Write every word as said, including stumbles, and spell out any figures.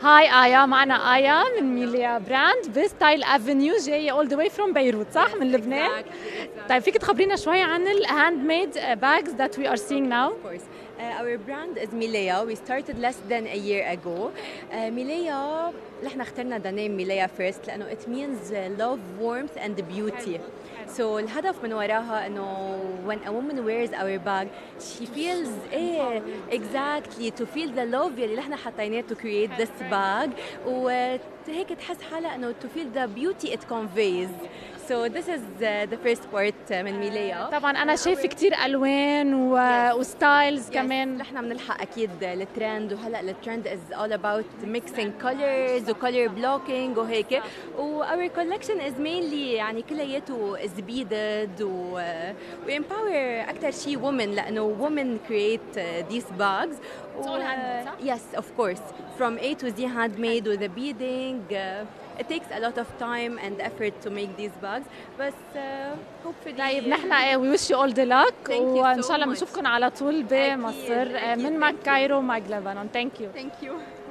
هاي آيا، معنا آيا من ميليا براند بستايل افنيو، جاية all the way from بيروت، صح؟ من لبنان؟ طيب فيك تخبرينا شوي عن الهاند ميد bags that we are seeing now? Of course. Uh, our brand is MILEA. We started less than a year ago. Uh, MILEA, نحن اخترنا the name MILEA first لأنه it means love, warmth and beauty. So الهدف من وراها إنه when a woman wears our bag, she feels إيه exactly to feel the love يلي نحن حطيناه to create this bag وهيك تحس حالها إنه to feel the beauty it conveys. So this is uh, the first part من ميليا. طبعا أنا شايفة كتير ألوان و... yes. وستايلز yes. كمان. نحن بنلحق أكيد الترند، وهلا الترند is all about mixing colors و color blocking وهيك. و our collection is mainly يعني كلياته is beaded و we empower أكتر شيء women لأنه women create uh, these bags. It's all handmade, صح؟ Yes, of course. From A to Z handmade with the beading. Uh, It takes a lot of time and effort to make these bags, but uh, hopefully. طيب نحن we wish you all the luck وإن شاء الله بنشوفكم على طول بمصر من ماك كايرو ماك لبنان. Thank you. Thank you.